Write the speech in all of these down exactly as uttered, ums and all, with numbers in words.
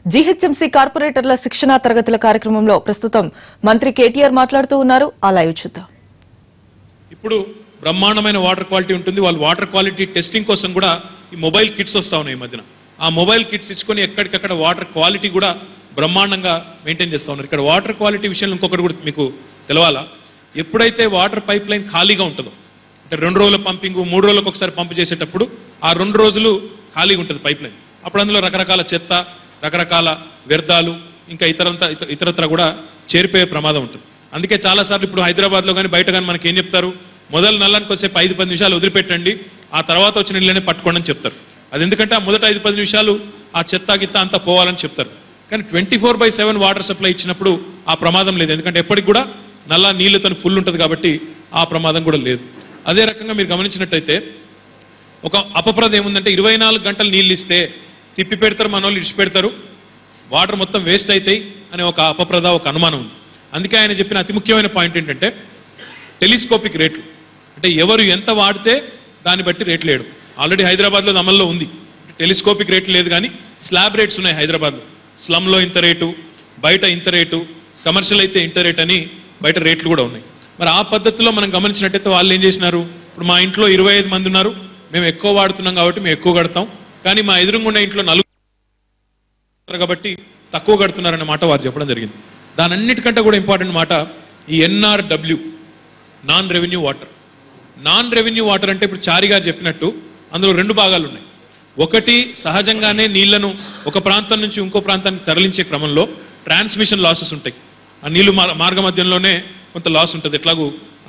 GHMC కార్పొరేటర్ల శిక్షణా తరగతుల కార్యక్రమంలో ప్రస్తుతం మంత్రి కేటీఆర్ మాట్లాడుతూ ఉన్నారు. ఆ లైవ్ చూద్దాం. ఇప్పుడు బ్రహ్మాండమైన వాటర్ క్వాలిటీ ఉంటుంది. వాళ్ళు వాటర్ క్వాలిటీ టెస్టింగ్ కోసం కూడా ఈ మొబైల్ కిట్స్ వస్తా ఉన్నాయి ఈ మధ్యన. ఆ మొబైల్ కిట్స్ ఇచ్చుకొని ఎక్కడికక్కడ వాటర్ క్వాలిటీ కూడా బ్రహ్మాండంగా మెయింటైన్ చేస్తూ ఉన్నారు. ఇక్కడ వాటర్ క్వాలిటీ విషయంలో ఇంకొకటి కూడా మీకు తెలవాలా, ఎప్పుడైతే వాటర్ పైప్ లైన్ ఖాళీగా ఉంటుందో, అంటే రెండు రోజుల పంపింగ్ మూడు రోజులకు ఒకసారి పంపు చేసేటప్పుడు ఆ రెండు రోజులు ఖాళీగా ఉంటుంది పైప్ లైన్. అప్పుడు అందులో రకరకాల చెత్త, రకరకాల వ్యర్థాలు, ఇంకా ఇతరంతా ఇతరత్ర కూడా చేరిపోయే ప్రమాదం ఉంటుంది. అందుకే చాలాసార్లు ఇప్పుడు హైదరాబాద్లో కానీ బయట కానీ మనకి ఏం చెప్తారు, మొదలు నల్లానికి వచ్చే ఐదు పది నిమిషాలు వదిలిపెట్టండి, ఆ తర్వాత వచ్చిన నీళ్ళనే పట్టుకోండి అని చెప్తారు. అది ఎందుకంటే ఆ మొదట ఐదు పది నిమిషాలు ఆ చెత్త గిత్త అంతా పోవాలని చెప్తారు. కానీ twenty four by seven water supply ఇచ్చినప్పుడు ఆ ప్రమాదం లేదు. ఎందుకంటే ఎప్పటికి కూడా నల్లా నీళ్ళతో ఫుల్ ఉంటుంది కాబట్టి ఆ ప్రమాదం కూడా లేదు. అదే రకంగా మీరు గమనించినట్టయితే ఒక అపప్రద ఏముందంటే, ఇరవై నాలుగు గంటలు నీళ్ళు ఇస్తే తిప్పి పెడతారు, మన వాళ్ళు ఇడిచి పెడతారు, వాటర్ మొత్తం వేస్ట్ అవుతాయి అనే ఒక అపప్రద, ఒక అనుమానం ఉంది. అందుకే ఆయన చెప్పిన అతి ముఖ్యమైన పాయింట్ ఏంటంటే టెలిస్కోపిక్ రేట్లు. అంటే ఎవరు ఎంత వాడితే దాన్ని బట్టి రేట్లు వేయడం. ఆల్రెడీ హైదరాబాద్లో అమల్లో ఉంది. టెలిస్కోపిక్ రేట్లు లేదు కానీ స్లాబ్ రేట్స్ ఉన్నాయి హైదరాబాద్లో. స్లమ్లో ఇంత రేటు, బయట ఇంత రేటు, కమర్షియల్ అయితే ఇంత రేట్ అని బయట రేట్లు కూడా ఉన్నాయి. మరి ఆ పద్ధతిలో మనం గమనించినట్టయితే వాళ్ళు ఏం చేసినారు, ఇప్పుడు మా ఇంట్లో ఇరవై ఐదు మంది ఉన్నారు, మేము ఎక్కువ వాడుతున్నాం కాబట్టి మేము ఎక్కువ కడతాం, కానీ మా ఎదురుగుండా ఇంట్లో నలుగురు కాబట్టి తక్కువ కడుతున్నారన్న మాట వారు చెప్పడం జరిగింది. దాని అన్నిటికంటే కూడా ఇంపార్టెంట్ మాట ఈ NRW, non revenue water. Non revenue water అంటే ఇప్పుడు చారి గారు చెప్పినట్టు అందులో రెండు భాగాలు ఉన్నాయి. ఒకటి, సహజంగానే నీళ్లను ఒక ప్రాంతం నుంచి ఇంకో ప్రాంతానికి తరలించే క్రమంలో ట్రాన్స్మిషన్ లాసెస్ ఉంటాయి. ఆ నీళ్లు మార్గ మధ్యంలోనే కొంత లాస్ ఉంటుంది, ఎట్లాగూ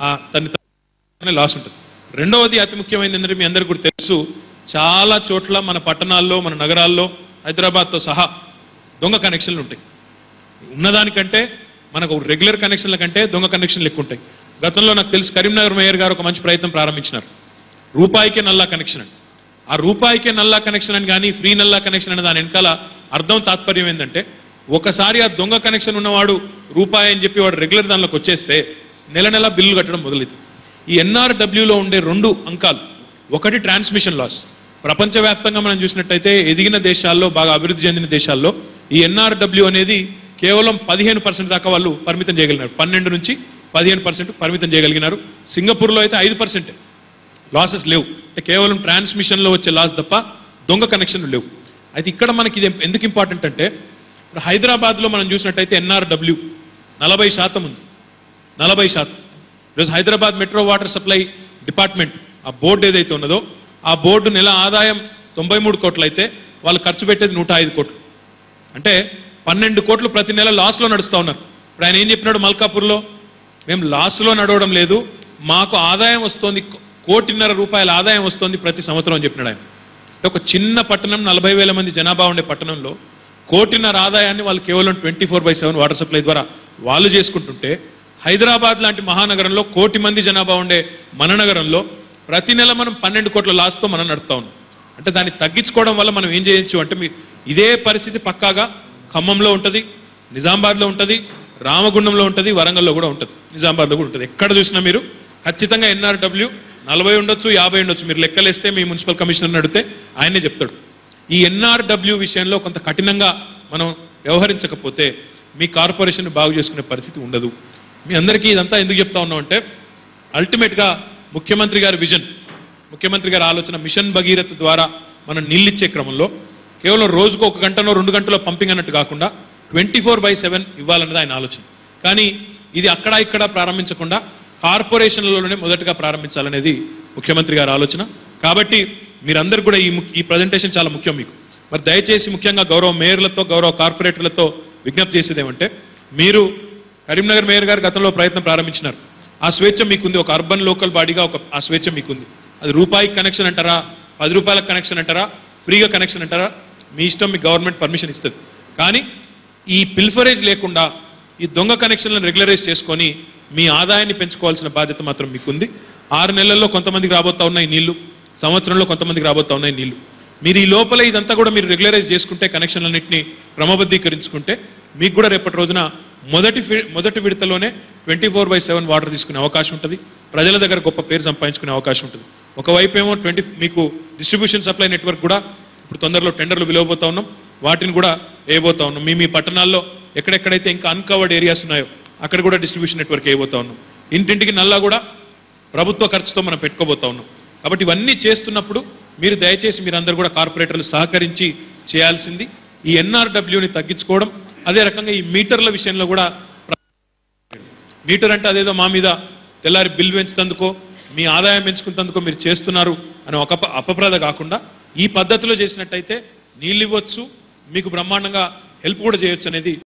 దాన్ని లాస్ ఉంటుంది. రెండవది అతి ముఖ్యమైనది ఏంటంటే మీ అందరికీ కూడా తెలుసు, చాలా చోట్ల మన పట్టణాల్లో, మన నగరాల్లో, హైదరాబాద్తో సహా దొంగ కనెక్షన్లు ఉంటాయి. ఉన్నదానికంటే మనకు రెగ్యులర్ కనెక్షన్ల కంటే దొంగ కనెక్షన్లు ఎక్కువ ఉంటాయి. గతంలో నాకు తెలుసు కరీంనగర్ మేయర్ గారు ఒక మంచి ప్రయత్నం ప్రారంభించినారు, రూపాయికే నల్లా కనెక్షన్ అని. ఆ రూపాయికే నల్లా కనెక్షన్ అని కానీ ఫ్రీ నల్లా కనెక్షన్ అని దాని వెనకాల అర్థం తాత్పర్యం ఏంటంటే, ఒకసారి ఆ దొంగ కనెక్షన్ ఉన్నవాడు రూపాయి అని చెప్పి వాడు రెగ్యులర్ దానిలోకి వచ్చేస్తే నెల నెల బిల్లు కట్టడం మొదలవుతుంది. ఈ ఎన్ఆర్డబ్ల్యూలో ఉండే రెండు అంకాలు, ఒకటి ట్రాన్స్మిషన్ లాస్. ప్రపంచవ్యాప్తంగా మనం చూసినట్టయితే ఎదిగిన దేశాల్లో, బాగా అభివృద్ధి చెందిన దేశాల్లో ఈ ఎన్ఆర్డబ్ల్యూ అనేది కేవలం పదిహేను పర్సెంట్ దాకా వాళ్ళు పరిమితం చేయగలిగినారు. పన్నెండు నుంచి పదిహేను పర్సెంట్ పరిమితం చేయగలిగినారు. సింగపూర్లో అయితే ఐదు పర్సెంట్ లాసెస్ లేవు. అంటే కేవలం ట్రాన్స్మిషన్లో వచ్చే లాస్ తప్ప దొంగ కనెక్షన్లు లేవు. అయితే ఇక్కడ మనకి ఇది ఎందుకు ఇంపార్టెంట్ అంటే, ఇప్పుడు హైదరాబాద్లో మనం చూసినట్టయితే ఎన్ఆర్డబ్ల్యూ నలభై శాతం ఉంది. నలభై శాతం ఈరోజు Hyderabad metro water supply department, ఆ బోర్డు ఏదైతే ఉన్నదో, ఆ బోర్డు నెల ఆదాయం తొంభై మూడు కోట్లు అయితే వాళ్ళు ఖర్చు పెట్టేది నూట ఐదు కోట్లు. అంటే పన్నెండు కోట్లు ప్రతి నెల లాస్లో నడుస్తూ ఉన్నారు. ఇప్పుడు ఆయన ఏం చెప్పినాడు మల్కాపూర్లో, మేము లాస్లో నడవడం లేదు, మాకు ఆదాయం వస్తుంది, కోటిన్నర రూపాయల ఆదాయం వస్తుంది ప్రతి సంవత్సరం అని చెప్పినాడు ఆయన. అంటే ఒక చిన్న పట్టణం, నలభై వేల మంది జనాభా ఉండే పట్టణంలో కోటిన్నర ఆదాయాన్ని వాళ్ళు కేవలం twenty four by seven water supply ద్వారా వాళ్ళు చేసుకుంటుంటే, హైదరాబాద్ లాంటి మహానగరంలో కోటి మంది జనాభా ఉండే మన నగరంలో ప్రతి నెల మనం పన్నెండు కోట్ల లాస్తో మనం నడుపుతా ఉన్నాం. అంటే దాన్ని తగ్గించుకోవడం వల్ల మనం ఏం చేయొచ్చు అంటే, మీ ఇదే పరిస్థితి పక్కాగా ఖమ్మంలో ఉంటుంది, నిజామాబాద్లో ఉంటుంది, రామగుండంలో ఉంటుంది, వరంగల్లో కూడా ఉంటుంది, నిజామాబాద్లో కూడా ఉంటుంది. ఎక్కడ చూసినా మీరు ఖచ్చితంగా ఎన్ఆర్డబ్ల్యూ నలభై ఉండొచ్చు, యాభై ఉండొచ్చు. మీరు లెక్కలేస్తే మీ మున్సిపల్ కమిషనర్ని అడిగితే ఆయనే చెప్తాడు. ఈ ఎన్ఆర్డబ్ల్యూ విషయంలో కొంత కఠినంగా మనం వ్యవహరించకపోతే మీ కార్పొరేషన్ బాగు చేసుకునే పరిస్థితి ఉండదు. మీ అందరికీ ఇదంతా ఎందుకు చెప్తా ఉన్నాం అంటే, అల్టిమేట్గా ముఖ్యమంత్రి గారి విజన్, ముఖ్యమంత్రి గారి ఆలోచన మిషన్ భగీరథ ద్వారా మనం నీళ్ళిచ్చే క్రమంలో కేవలం రోజుకు ఒక గంటనో రెండు గంటలో పంపింగ్ అన్నట్టు కాకుండా ట్వంటీ ఫోర్ బై సెవెన్ ఇవ్వాలన్నది ఆయన ఆలోచన. కానీ ఇది అక్కడ ఇక్కడ ప్రారంభించకుండా కార్పొరేషన్లలోనే మొదటగా ప్రారంభించాలనేది ముఖ్యమంత్రి గారి ఆలోచన. కాబట్టి మీరందరూ కూడా ఈ ఈ ప్రజెంటేషన్ చాలా ముఖ్యం మీకు. మరి దయచేసి ముఖ్యంగా గౌరవ మేయర్లతో, గౌరవ కార్పొరేటర్లతో విజ్ఞప్తి చేసేది ఏమంటే, మీరు కరీంనగర్ మేయర్ గారు గతంలో ప్రయత్నం ప్రారంభించినారు. ఆ స్వేచ్ఛ మీకుంది, ఒక అర్బన్ లోకల్ బాడీగా ఒక ఆ స్వేచ్ఛ మీకుంది. అది రూపాయికి కనెక్షన్ అంటారా, పది రూపాయలకు కనెక్షన్ అంటారా, ఫ్రీగా కనెక్షన్ అంటారా, మీ ఇష్టం, మీ గవర్నమెంట్ పర్మిషన్ ఇస్తుంది. కానీ ఈ పిల్ఫరేజ్ లేకుండా ఈ దొంగ కనెక్షన్లను రెగ్యులరైజ్ చేసుకొని మీ ఆదాయాన్ని పెంచుకోవాల్సిన బాధ్యత మాత్రం మీకుంది. ఆరు నెలల్లో కొంతమందికి రాబోతా ఉన్నాయి నీళ్లు, సంవత్సరంలో కొంతమందికి రాబోతా ఉన్నాయి నీళ్లు. మీరు ఈ లోపల ఇదంతా కూడా మీరు రెగ్యులరైజ్ చేసుకుంటే, కనెక్షన్లన్నింటినీ క్రమబద్ధీకరించుకుంటే, మీకు కూడా రేపటి రోజున మొదటి మొదటి విడతలోనే twenty four by seven water తీసుకునే అవకాశం ఉంటుంది. ప్రజల దగ్గర గొప్ప పేరు సంపాదించుకునే అవకాశం ఉంటుంది. ఒకవైపు ఏమో ట్వంటీ మీకు డిస్ట్రిబ్యూషన్ సప్లై నెట్వర్క్ కూడా ఇప్పుడు తొందరలో టెండర్లు పిలవబోతా ఉన్నాం. వాటిని కూడా వేయబోతా ఉన్నాం. మీ మీ పట్టణాల్లో ఎక్కడెక్కడైతే ఇంకా అన్కవర్డ్ ఏరియాస్ ఉన్నాయో అక్కడ కూడా డిస్ట్రిబ్యూషన్ నెట్వర్క్ వేయబోతా ఉన్నాం. ఇంటింటికి నల్లా కూడా ప్రభుత్వ ఖర్చుతో మనం పెట్టుకోబోతా ఉన్నాం. కాబట్టి ఇవన్నీ చేస్తున్నప్పుడు మీరు దయచేసి మీరందరూ కూడా కార్పొరేటర్లు సహకరించి చేయాల్సింది ఈ ఎన్ఆర్డబ్ల్యూని తగ్గించుకోవడం. అదే రకంగా ఈ మీటర్ల విషయంలో కూడా మీటర్ అంటే అదేదో మా మీద తెల్లారి బిల్ పెంచుతందుకో మీ ఆదాయం పెంచుకున్నందుకో మీరు చేస్తున్నారు అని ఒక అపప్రద కాకుండా ఈ పద్ధతిలో చేసినట్టయితే నీళ్ళు ఇవ్వచ్చు, మీకు బ్రహ్మాండంగా హెల్ప్ కూడా చేయొచ్చు అనేది